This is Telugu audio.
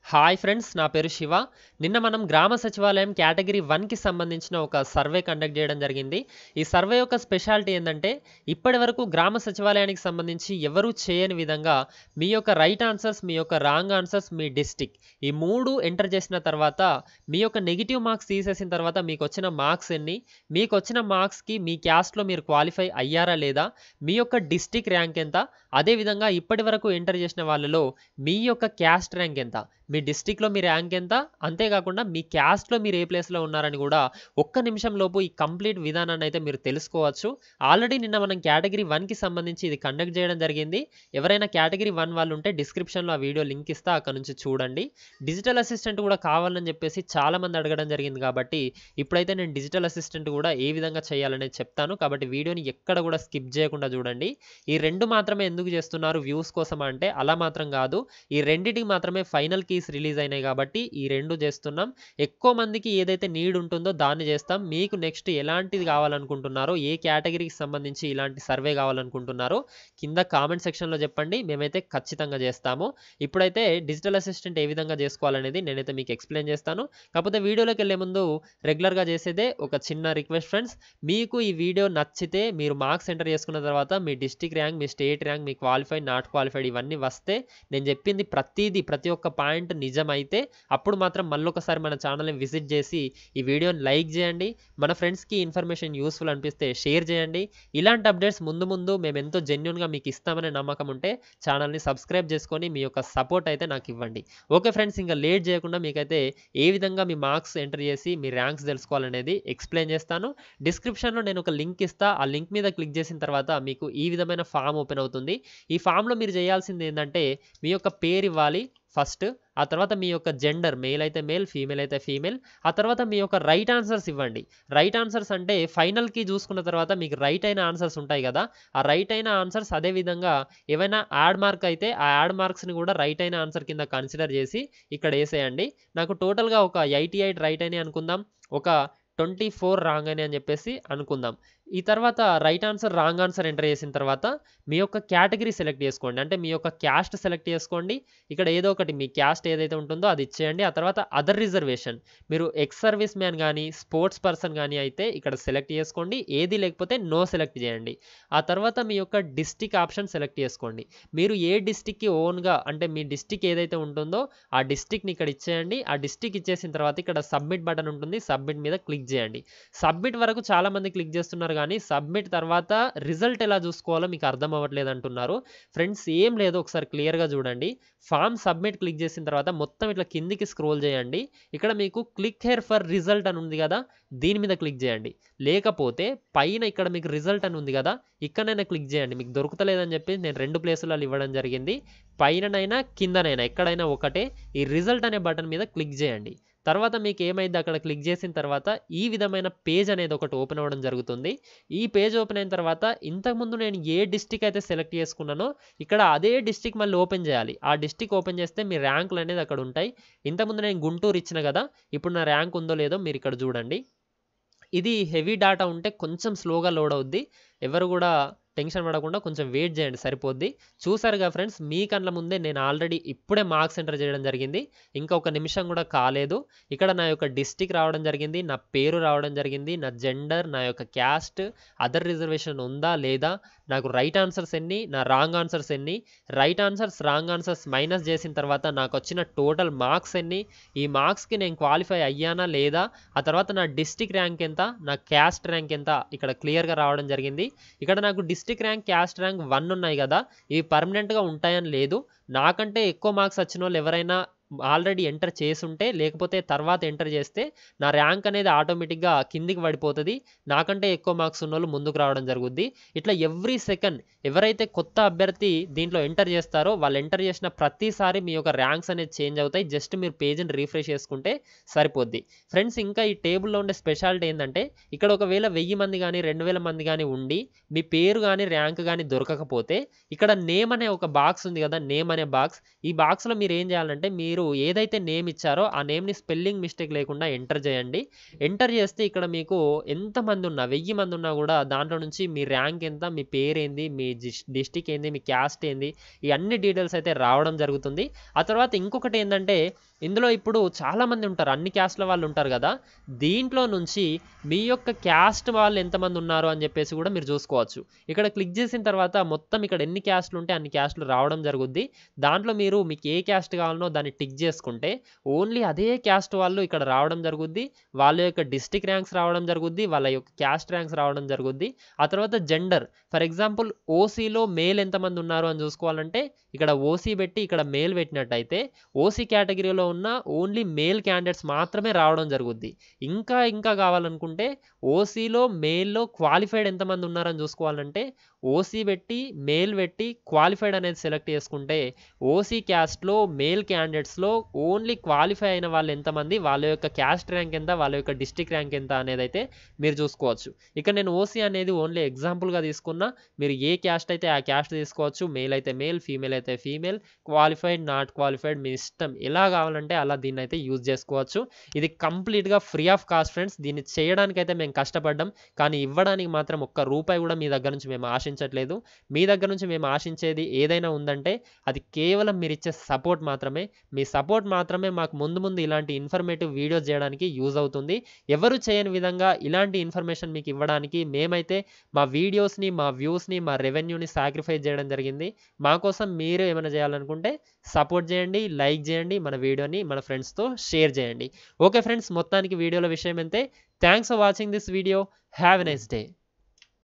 హాయ్ ఫ్రెండ్స్, నా పేరు శివ. నిన్న మనం గ్రామ సచివాలయం కేటగిరీ 1కి సంబంధించిన ఒక సర్వే కండక్ట్ చేయడం జరిగింది. ఈ సర్వే యొక్క స్పెషాలిటీ ఏందంటే, ఇప్పటివరకు గ్రామ సచివాలయానికి సంబంధించి ఎవరూ చేయని విధంగా మీ యొక్క రైట్ ఆన్సర్స్, మీ యొక్క రాంగ్ ఆన్సర్స్, మీ డిస్ట్రిక్ట్ ఈ 3 ఎంటర్ చేసిన తర్వాత మీ యొక్క నెగెటివ్ మార్క్స్ తీసేసిన తర్వాత మీకొచ్చిన మార్క్స్ ఎన్ని, మీకొచ్చిన మార్క్స్‌కి మీ క్యాస్ట్‌లో మీరు క్వాలిఫై అయ్యారా లేదా, మీ యొక్క డిస్ట్రిక్ట్ ర్యాంక్ ఎంత, అదేవిధంగా ఇప్పటివరకు ఎంటర్ చేసిన వాళ్ళలో మీ యొక్క క్యాస్ట్ ర్యాంక్ ఎంత, మీ డిస్ట్రిక్ట్‌లో మీ ర్యాంక్ ఎంత, అంతేకాకుండా మీ క్యాస్ట్‌లో మీరు ఏ ప్లేస్‌లో ఉన్నారని కూడా ఒక్క నిమిషం లోపు ఈ కంప్లీట్ విధానాన్ని అయితే మీరు తెలుసుకోవచ్చు. ఆల్రెడీ నిన్న మనం కేటగిరీ 1కి సంబంధించి ఇది కండక్ట్ చేయడం జరిగింది. ఎవరైనా కేటగిరీ 1 వాళ్ళు ఉంటే డిస్క్రిప్షన్‌లో ఆ వీడియో లింక్ ఇస్తా, అక్కడ నుంచి చూడండి. డిజిటల్ అసిస్టెంట్ కూడా కావాలని చెప్పేసి చాలామంది అడగడం జరిగింది కాబట్టి ఇప్పుడైతే నేను డిజిటల్ అసిస్టెంట్ కూడా ఏ విధంగా చేయాలనేది చెప్తాను. కాబట్టి వీడియోని ఎక్కడ కూడా స్కిప్ చేయకుండా చూడండి. ఈ 2 మాత్రమే ఎందుకు చేస్తున్నారు, వ్యూస్ కోసమా అంటే అలా మాత్రం కాదు. ఈ రెండిటికి మాత్రమే ఫైనల్ కీస్ రిలీజ్ అయినాయి కాబట్టి ఈ 2 చేస్తున్నాం. ఎక్కువ మందికి ఏదైతే నీడ్ ఉంటుందో దాన్ని చేస్తాం. మీకు నెక్స్ట్ ఎలాంటిది కావాలనుకుంటున్నారో, ఏ కేటగిరీకి సంబంధించి ఇలాంటి సర్వే కావాలనుకుంటున్నారో కింద కామెంట్ సెక్షన్‌లో చెప్పండి. మేమైతే ఖచ్చితంగా చేస్తాము. ఇప్పుడైతే డిజిటల్ అసిస్టెంట్ ఏ విధంగా చేసుకోవాలనేది నేనైతే మీకు ఎక్స్‌ప్లెయిన్ చేస్తాను. కాకపోతే వీడియోలోకెళ్ళే ముందు రెగ్యులర్‌గా చేసేదే ఒక చిన్న రిక్వెస్ట్ ఫ్రెండ్స్. మీకు ఈ వీడియో నచ్చితే మీరు మార్క్స్ ఎంటర్ చేసుకున్న తర్వాత మీ డిస్ట్రిక్ట్ ర్యాంక్, మీ స్టేట్ ర్యాంక్, మీ క్వాలిఫైడ్, నాట్ క్వాలిఫైడ్ ఇవన్నీ వస్తే నేను చెప్పింది ప్రతి ఒక్క పాయింట్ నిజమైతే అప్పుడు మాత్రం మళ్ళొకసారి మన ఛానల్‌ని విజిట్ చేసి ఈ వీడియోని లైక్ చేయండి. మన ఫ్రెండ్స్‌కి ఇన్ఫర్మేషన్ యూస్‌ఫుల్ అనిపిస్తే షేర్ చేయండి. ఇలాంటి అప్డేట్స్ ముందు మేమెంతో జెన్యూన్‌గా మీకు ఇస్తామనే నమ్మకం ఉంటే ఛానల్‌ని సబ్స్క్రైబ్ చేసుకొని మీ యొక్క సపోర్ట్ అయితే నాకు ఇవ్వండి. ఓకే ఫ్రెండ్స్, ఇంకా లేట్ చేయకుండా మీకైతే ఏ విధంగా మీ మార్క్స్ ఎంటర్ చేసి మీ ర్యాంక్స్ తెలుసుకోవాలనేది ఎక్స్‌ప్లెయిన్ చేస్తాను. డిస్క్రిప్షన్‌లో నేను ఒక లింక్ ఇస్తా. ఆ లింక్ మీద క్లిక్ చేసిన తర్వాత మీకు ఈ విధమైన ఫామ్ ఓపెన్ అవుతుంది. ఈ ఫామ్‌లో మీరు చేయాల్సింది ఏందంటే మీ యొక్క పేరు ఇవ్వాలి ఫస్ట్. ఆ తర్వాత మీ యొక్క జెండర్, మేల్ అయితే మేల్, ఫీమేల్ అయితే ఫీమేల్. ఆ తర్వాత మీ యొక్క రైట్ ఆన్సర్స్ ఇవ్వండి. రైట్ ఆన్సర్స్ అంటే ఫైనల్‌కి చూసుకున్న తర్వాత మీకు రైట్ అయిన ఆన్సర్స్ ఉంటాయి కదా! ఆ రైట్ అయిన ఆన్సర్స్ అదే విధంగా ఏవైనా యాడ్ మార్క్ అయితే ఆ యాడ్ మార్క్స్‌ని కూడా రైట్ అయిన ఆన్సర్ కింద కన్సిడర్ చేసి ఇక్కడ ఏసేయండి. నాకు టోటల్‌గా ఒక 88 రైట్ అయినాయి అనుకుందాం. ఒక 24 రాంగ్ అయినాయి అని చెప్పేసి అనుకుందాం. ఈ తర్వాత right answer, wrong answer enter చేసిన తర్వాత మీ యొక్క కేటగిరీ సెలెక్ట్ చేసుకోండి. అంటే మీ యొక్క క్యాస్ట్ సెలెక్ట్ చేసుకోండి. ఇక్కడ ఏదో ఒకటి మీ క్యాస్ట్ ఏదైతే ఉంటుందో అది ఇచ్చేయండి. ఆ తర్వాత అదర్ రిజర్వేషన్, మీరు ఎక్స్ సర్వీస్ మ్యాన్ గానీ, స్పోర్ట్స్ పర్సన్ గానీ అయితే ఇక్కడ సెలెక్ట్ చేసుకోండి. ఏది లేకపోతే నో సెలెక్ట్ చేయండి. ఆ తర్వాత మీ యొక్క డిస్ట్రిక్ట్ ఆప్షన్ సెలెక్ట్ చేసుకోండి. మీరు ఏ డిస్ట్రిక్ట్‌కి ఓన్‌గా అంటే మీ డిస్ట్రిక్ట్ ఏదైతే ఉంటుందో ఆ డిస్ట్రిక్ట్‌ని ఇక్కడ ఇచ్చేయండి. ఆ డిస్ట్రిక్ట్ ఇచ్చేసిన తర్వాత ఇక్కడ సబ్మిట్ బటన్ ఉంటుంది. సబ్మిట్ మీద క్లిక్ చేయండి. సబ్మిట్ వరకు చాలామంది క్లిక్ చేస్తున్నారు కానీ సబ్మిట్ తర్వాత రిజల్ట్ ఎలా చూసుకోవాలో మీకు అర్థం అవ్వట్లేదు అంటున్నారు. ఫ్రెండ్స్ ఏం లేదు, ఒకసారి క్లియర్‌గా చూడండి. ఫామ్ సబ్మిట్ క్లిక్ చేసిన తర్వాత మొత్తం ఇట్లా కిందికి స్క్రోల్ చేయండి. ఇక్కడ మీకు క్లిక్ హియర్ ఫర్ రిజల్ట్ అని ఉంది కదా! దీని మీద క్లిక్ చేయండి. లేకపోతే పైన ఇక్కడ మీకు రిజల్ట్ అని ఉంది కదా! ఇక్కడనైనా క్లిక్ చేయండి. మీకు దొరుకుతలేదని చెప్పి నేను 2 ప్లేసులలో ఇవ్వడం జరిగింది. పైననైనా కిందనైనా ఎక్కడైనా ఒకటే ఈ రిజల్ట్ అనే బటన్ మీద క్లిక్ చేయండి. తర్వాత మీకు ఏమైద్ది, అక్కడ క్లిక్ చేసిన తర్వాత ఈ విధమైన పేజ్ అనేది ఒకటి ఓపెన్ అవ్వడం జరుగుతుంది. ఈ పేజ్ ఓపెన్ అయిన తర్వాత ఇంతకుముందు నేను ఏ డిస్ట్రిక్ట్ అయితే సెలెక్ట్ చేసుకున్నానో ఇక్కడ అదే డిస్ట్రిక్ట్ మళ్ళీ ఓపెన్ చేయాలి. ఆ డిస్ట్రిక్ట్ ఓపెన్ చేస్తే మీ ర్యాంకులు అనేది అక్కడ ఉంటాయి. ఇంతకుముందు నేను గుంటూరు ఇచ్చిన కదా! ఇప్పుడు నా ర్యాంక్ ఉందో లేదో మీరు ఇక్కడ చూడండి. ఇది హెవీ డాటా ఉంటే కొంచెం స్లోగా లోడ్ అవుద్ది. ఎవరు కూడా టెన్షన్ పడకుండా కొంచెం వెయిట్ చేయండి, సరిపోద్ది. చూసారుగా ఫ్రెండ్స్, మీ కళ్ళ ముందే నేను ఆల్రెడీ ఇప్పుడే మార్క్స్ ఎంటర్ చేయడం జరిగింది. ఇంకా ఒక నిమిషం కూడా కాలేదు. ఇక్కడ నా యొక్క డిస్ట్రిక్ట్ రావడం జరిగింది, నా పేరు రావడం జరిగింది, నా జెండర్, నా యొక్క క్యాస్ట్, అదర్ రిజర్వేషన్ ఉందా లేదా, నాకు రైట్ ఆన్సర్స్ ఎన్ని, నా రాంగ్ ఆన్సర్స్ ఎన్ని, right answers, wrong answers minus చేసిన తర్వాత నాకు వచ్చిన టోటల్ మార్క్స్ ఎన్ని, ఈ మార్క్స్‌కి నేను క్వాలిఫై అయ్యానా లేదా, ఆ తర్వాత నా డిస్ట్రిక్ట్ ర్యాంక్ ఎంత, నా క్యాస్ట్ ర్యాంక్ ఎంత ఇక్కడ క్లియర్‌గా రావడం జరిగింది. ఇక్కడ నాకు డిస్ట్రిక్ట్ ర్యాంక్, క్యాస్ట్ ర్యాంక్ 1 ఉన్నాయి కదా! ఇవి పర్మనెంట్‌గా ఉంటాయని లేదు. నాకంటే ఎక్కువ మార్క్స్ వచ్చినోళ్ళు ఎవరైనా ఆల్రెడీ ఎంటర్ చేసుంటే, లేకపోతే తర్వాత ఎంటర్ చేస్తే నా ర్యాంక్ అనేది ఆటోమేటిక్‌గా కిందికి పడిపోతది. నాకంటే ఎక్కువ మార్క్స్ ఉన్నోళ్ళు ముందుకు రావడం జరుగుద్ది. ఇట్లా ఎవ్రీ సెకండ్ ఎవరైతే కొత్త అభ్యర్థి దీంట్లో ఎంటర్ చేస్తారో వాళ్ళు ఎంటర్ చేసిన ప్రతిసారి మీ యొక్క ర్యాంక్స్ అనేది చేంజ్ అవుతాయి. జస్ట్ మీరు పేజ్‌ని రిఫ్రెష్ చేసుకుంటే సరిపోద్ది. ఫ్రెండ్స్, ఇంకా ఈ టేబుల్‌లో ఉండే స్పెషాలిటీ ఏందంటే ఇక్కడ ఒకవేళ 1000 మంది గానీ, 2000 మంది గానీ ఉండి మీ పేరు గానీ, ర్యాంక్ గానీ దొరకకపోతే ఇక్కడ నేమ్ అనే ఒక బాక్స్ ఉంది కదా! నేమ్ అనే బాక్స్. ఈ బాక్స్‌లో మీరు ఏం చేయాలంటే మీరు ఏదైతే నేమ్ ఇచ్చారో ఆ నేమ్‌ని స్పెల్లింగ్ మిస్టేక్ లేకుండా ఎంటర్ చేయండి. ఎంటర్ చేస్తే ఇక్కడ మీకు ఎంతమంది ఉన్నా 1000 మంది ఉన్నా కూడా దాంట్లో నుంచి మీ ర్యాంక్ ఎంత, మీ పేరేంది, మీ డిస్ట్రిక్ట్ ఏంది, మీ క్యాస్ట్ ఏంది, ఈ అన్ని డీటెయిల్స్ అయితే రావడం జరుగుతుంది. ఆ తర్వాత ఇంకొకటి ఏందంటే ఇందులో ఇప్పుడు చాలామంది ఉంటారు. అన్ని క్యాస్ట్‌ల వాళ్ళు ఉంటారు గదా! దీంట్లో నుంచి మీ యొక్క క్యాస్ట్ వాళ్ళు ఎంతమంది ఉన్నారు అని జెప్పేసి గూడా మీరు జూసుకోవచ్చు. ఇక్కడ క్లిక్ జేసిన తర్వాత మొత్తం ఇక్కడ ఎన్ని క్యాస్ట్‌లుంటే అన్ని క్యాస్ట్‌లు రావడం జరుగుద్ది. దాంట్లో మీరు మీకు ఏ క్యాస్ట్ కావాలనో దాన్ని టిక్ జేసుకుంటే ఓన్లీ అదే క్యాస్ట్ వాళ్ళు ఇక్కడ రావడం జరుగుద్ది. వాళ్ళ యొక్క డిస్ట్రిక్ట్ ర్యాంక్స్ రావడం జరుగుద్ది. వాళ్ళ యొక్క క్యాస్ట్ ర్యాంక్స్ రావడం జరుగుద్ది. ఆ తర్వాత జెండర్ ఫర్ ఎగ్జాంపుల్ ఓసీలో మేల్ ఎంతమంది ఉన్నారు అని జూసుకోవాలంటే ఇక్కడ ఓసీ బెట్టి ఇక్కడ మేల్ పెట్టినట్టయితే ఓసీ కేటగిరీలో ఉన్న ఓన్లీ మేల్ క్యాండిడేట్స్ మాత్రమే రావడం జరుగుద్ది. ఇంకా కావాలనుకుంటే ఓసీలో మేల్‌లో క్వాలిఫైడ్ ఎంతమంది ఉన్నారని జూసుకోవాలంటే ఓసీ బెట్టి, మేల్ బెట్టి క్వాలిఫైడ్ అనేది సెలెక్ట్ చేసుకుంటే ఓసీ క్యాస్ట్‌లో మేల్ క్యాండిడేట్స్‌లో ఓన్లీ క్వాలిఫై అయిన వాళ్ళు ఎంతమంది, వాళ్ళ యొక్క క్యాస్ట్ ర్యాంక్ ఎంత, వాళ్ళ యొక్క డిస్ట్రిక్ట్ ర్యాంక్ ఎంత అనేదైతే మీరు చూసుకోవచ్చు. ఇక్కడ నేను ఓసీ అనేది ఓన్లీ ఎగ్జాంపుల్‌గా తీసుకున్నా. మీరు ఏ క్యాస్ట్ అయితే ఆ క్యాస్ట్ తీసుకోవచ్చు. మేల్ అయితే మేల్, ఫీమేల్ అయితే ఫీమేల్, క్వాలిఫైడ్, నాట్ క్వాలిఫైడ్ మీ ఇష్టం. ఎలా కావాలంటే అలా దీన్నైతే యూజ్ చేసుకోవచ్చు. ఇది కంప్లీట్‌గా ఫ్రీ ఆఫ్ కాస్ట్ ఫ్రెండ్స్. దీన్ని చేయడానికైతే మేము కష్టపడ్డాం. కానీ ఇవ్వడానికి మాత్రం ఒక్క రూపాయి కూడా మీ దగ్గర నుంచి మేము ఆశించట్లేదు. మీ దగ్గర నుంచి మేము ఆశించేది ఏదైనా ఉందంటే అది కేవలం మీరిచ్చే సపోర్ట్ మాత్రమే. మీ సపోర్ట్ మాత్రమే మాకు ముందు ఇలాంటి ఇన్ఫర్మేటివ్ వీడియోస్ చేయడానికి యూజ్ అవుతుంది. ఎవరు చేయని విధంగా ఇలాంటి ఇన్ఫర్మేషన్ మీకు ఇవ్వడానికి మేమైతే మా వీడియోస్‌ని, మా వ్యూస్‌ని, మా రెవెన్యూని సాక్రిఫైస్ చేయడం జరిగింది. మా కోసం మీరు ఏమైనా చేయాలనుకుంటే సపోర్ట్ చేయండి, లైక్ చేయండి, మన వీడియోని మన ఫ్రెండ్స్‌తో షేర్ చేయండి. ఓకే ఫ్రెండ్స్, మొత్తానికి వీడియోల విషయం అంతే. Thanks for watching this video. Have a nice day.